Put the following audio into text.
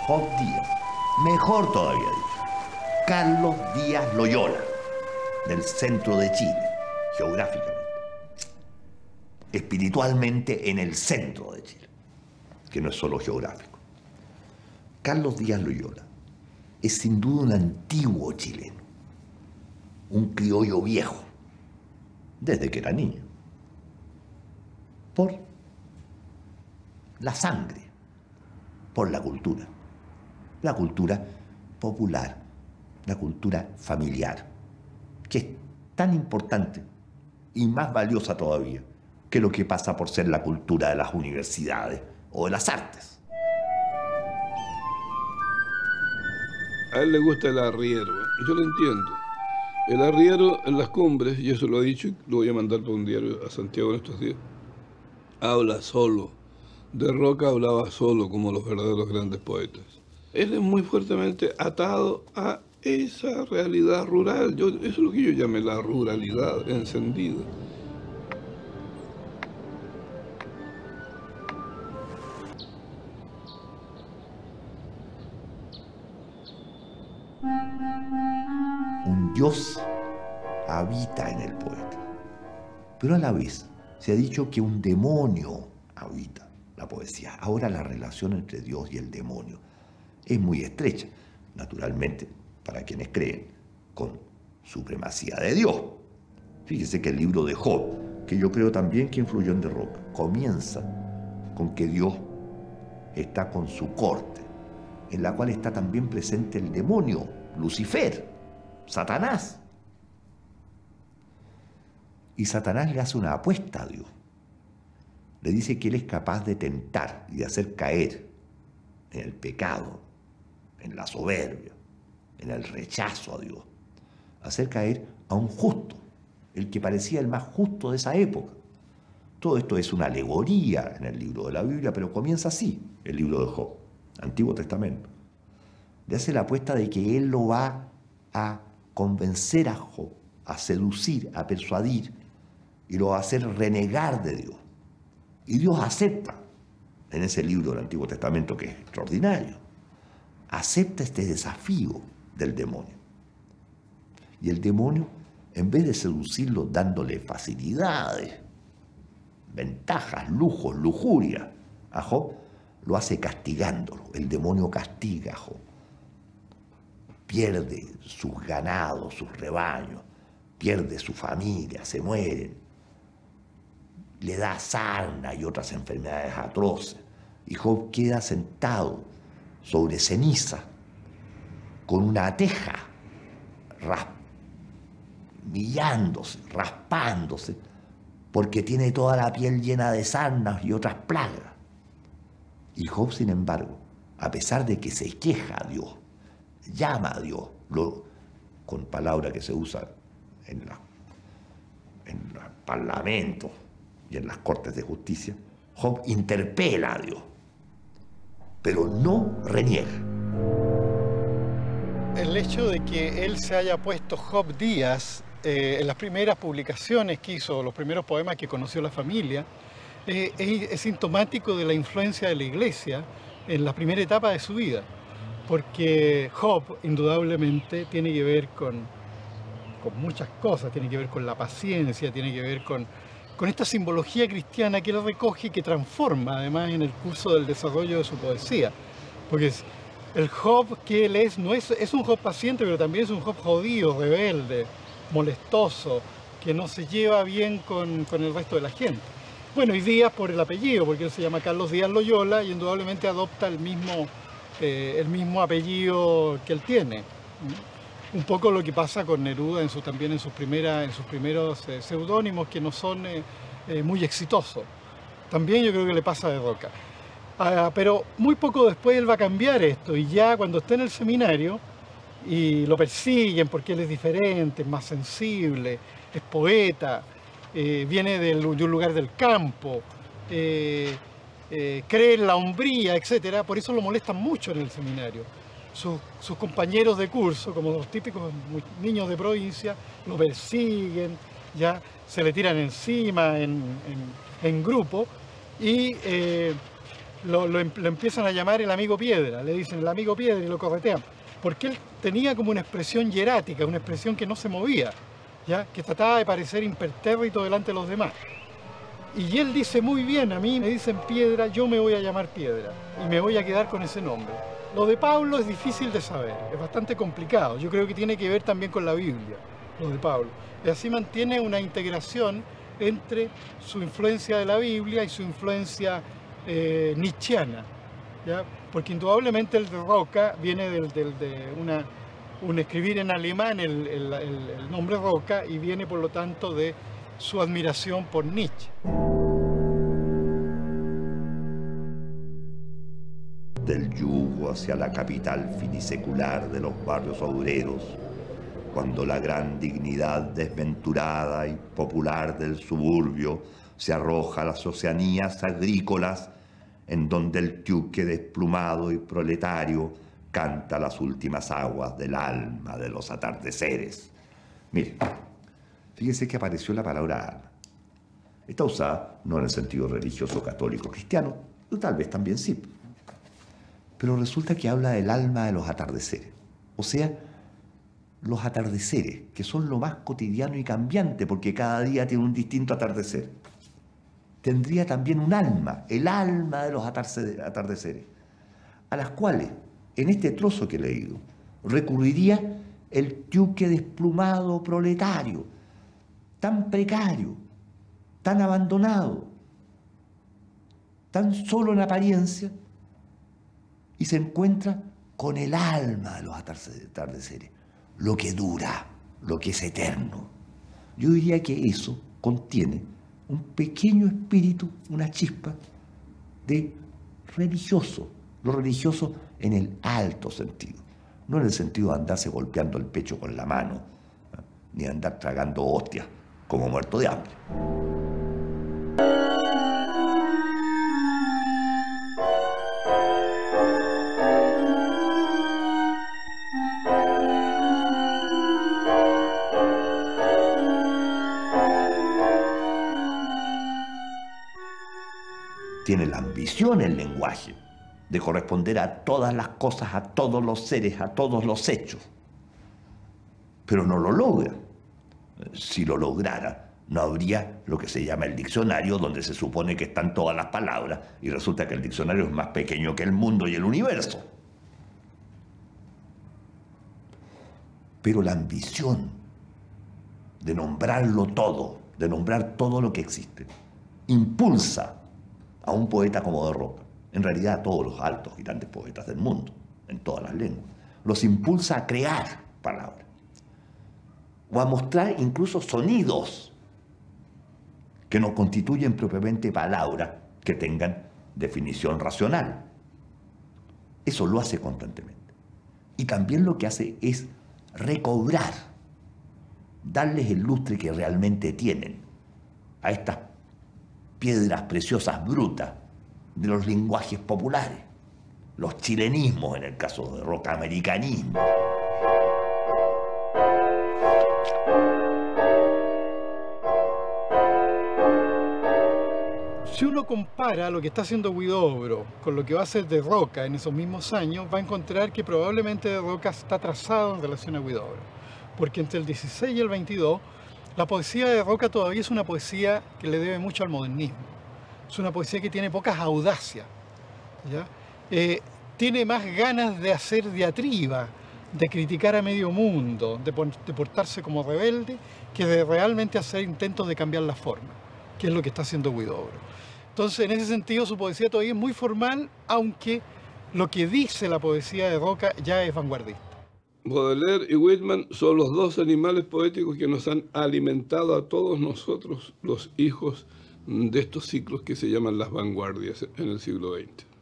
Job Díaz, mejor todavía dicho, Carlos Díaz Loyola, del centro de Chile, geográficamente, espiritualmente en el centro de Chile, que no es solo geográfico. Carlos Díaz Loyola es sin duda un antiguo chileno, un criollo viejo, desde que era niño, por la sangre, por la cultura popular, la cultura familiar, que es tan importante y más valiosa todavía que lo que pasa por ser la cultura de las universidades o de las artes. A él le gusta el arriero, y yo lo entiendo. El arriero en las cumbres, y eso lo ha dicho, lo voy a mandar por un diario a Santiago en estos días, habla solo. De Roca hablaba solo como los verdaderos grandes poetas. Él es muy fuertemente atado a esa realidad rural. Eso es lo que yo llamé la ruralidad encendida. Un Dios habita en el poeta, pero a la vez se ha dicho que un demonio habita la poesía. Ahora la relación entre Dios y el demonio es muy estrecha, naturalmente, para quienes creen, con supremacía de Dios. Fíjese que el libro de Job, que yo creo también que influyó en De Roca, comienza con que Dios está con su corte, en la cual está también presente el demonio, Lucifer, Satanás. Y Satanás le hace una apuesta a Dios. Le dice que él es capaz de tentar y de hacer caer en el pecado, en la soberbia, en el rechazo a Dios. Hacer caer a un justo, el que parecía el más justo de esa época. Todo esto es una alegoría en el libro de la Biblia, pero comienza así, el libro de Job, Antiguo Testamento. Le hace la apuesta de que él lo va a convencer a Job, a seducir, a persuadir, y lo va a hacer renegar de Dios. Y Dios acepta, en ese libro del Antiguo Testamento que es extraordinario, acepta este desafío del demonio. Y el demonio, en vez de seducirlo dándole facilidades, ventajas, lujos, lujuria a Job, lo hace castigándolo. El demonio castiga a Job. Pierde sus ganados, sus rebaños, pierde su familia, se mueren. Le da sarna y otras enfermedades atroces. Y Job queda sentado sobre ceniza, con una teja, millándose, raspándose, porque tiene toda la piel llena de sarnas y otras plagas. Y Job, sin embargo, a pesar de que se queja a Dios, llama a Dios, con palabra que se usa en los parlamentos y en las cortes de justicia, Job interpela a Dios, pero no reniega. El hecho de que él se haya puesto Job Díaz en las primeras publicaciones que hizo, los primeros poemas que conoció la familia, es sintomático de la influencia de la Iglesia en la primera etapa de su vida, porque Job indudablemente tiene que ver con muchas cosas, tiene que ver con la paciencia, tiene que ver con esta simbología cristiana que él recoge y que transforma además en el curso del desarrollo de su poesía, porque el Job que él es, no es un Job paciente, pero también es un Job jodido, rebelde, molestoso, que no se lleva bien con el resto de la gente. Bueno, y Díaz por el apellido, porque él se llama Carlos Díaz Loyola y indudablemente adopta el mismo apellido que él tiene. Un poco lo que pasa con Neruda también en sus primeros seudónimos, que no son muy exitosos. También yo creo que le pasa a De Roca. Pero muy poco después él va a cambiar esto, y ya cuando está en el seminario y lo persiguen porque él es diferente, es más sensible, es poeta, viene de un lugar del campo, cree en la hombría, etc. Por eso lo molestan mucho en el seminario. Sus compañeros de curso, como los típicos niños de provincia, lo persiguen, ya se le tiran encima en grupo, y lo empiezan a llamar el amigo piedra, le dicen el amigo piedra y lo corretean, porque él tenía como una expresión hierática, una expresión que no se movía, ¿ya? Que trataba de parecer impertérrito delante de los demás. Y él dice muy bien, a mí me dicen piedra, yo me voy a llamar piedra y me voy a quedar con ese nombre. Lo de Pablo es difícil de saber, es bastante complicado, yo creo que tiene que ver también con la Biblia, lo de Pablo. Y así mantiene una integración entre su influencia de la Biblia y su influencia nietzscheana, ¿ya? Porque indudablemente el de Roca viene de un escribir en alemán el nombre Roca y viene por lo tanto de su admiración por Nietzsche. Del yugo hacia la capital finisecular de los barrios obreros, cuando la gran dignidad desventurada y popular del suburbio se arroja a las oceanías agrícolas, en donde el tiuque desplumado y proletario canta las últimas aguas del alma de los atardeceres. Mire, fíjese que apareció la palabra alma. Está usada no en el sentido religioso católico cristiano, o tal vez también sí. Pero resulta que habla del alma de los atardeceres. O sea, los atardeceres, que son lo más cotidiano y cambiante, porque cada día tiene un distinto atardecer. Tendría también un alma, el alma de los atardeceres, a las cuales, en este trozo que he leído, recurriría el tiuque desplumado proletario, tan precario, tan abandonado, tan solo en apariencia, y se encuentra con el alma de los atardeceres, lo que dura, lo que es eterno. Yo diría que eso contiene un pequeño espíritu, una chispa de religioso, lo religioso en el alto sentido, no en el sentido de andarse golpeando el pecho con la mano, ni andar tragando hostias como muerto de hambre. Tiene la ambición el lenguaje de corresponder a todas las cosas, a todos los seres, a todos los hechos. Pero no lo logra. Si lo lograra, no habría lo que se llama el diccionario, donde se supone que están todas las palabras, y resulta que el diccionario es más pequeño que el mundo y el universo. Pero la ambición de nombrarlo todo, de nombrar todo lo que existe, impulsa a un poeta como de Roca, en realidad a todos los altos y grandes poetas del mundo, en todas las lenguas, los impulsa a crear palabras, o a mostrar incluso sonidos que no constituyen propiamente palabras que tengan definición racional. Eso lo hace constantemente. Y también lo que hace es recobrar, darles el lustre que realmente tienen a estas piedras preciosas brutas de los lenguajes populares, los chilenismos en el caso de Roca, americanismo. Si uno compara lo que está haciendo Huidobro con lo que va a hacer de Roca en esos mismos años, va a encontrar que probablemente de Roca está atrasado en relación a Huidobro, porque entre el 16 y el 22 la poesía de Roca todavía es una poesía que le debe mucho al modernismo. Es una poesía que tiene pocas audacias, ¿ya? Tiene más ganas de hacer diatriba, de criticar a medio mundo, de portarse como rebelde, que de realmente hacer intentos de cambiar la forma, que es lo que está haciendo Huidobro. Entonces, en ese sentido, su poesía todavía es muy formal, aunque lo que dice la poesía de Roca ya es vanguardista. Baudelaire y Whitman son los dos animales poéticos que nos han alimentado a todos nosotros, los hijos de estos ciclos que se llaman las vanguardias en el siglo XX.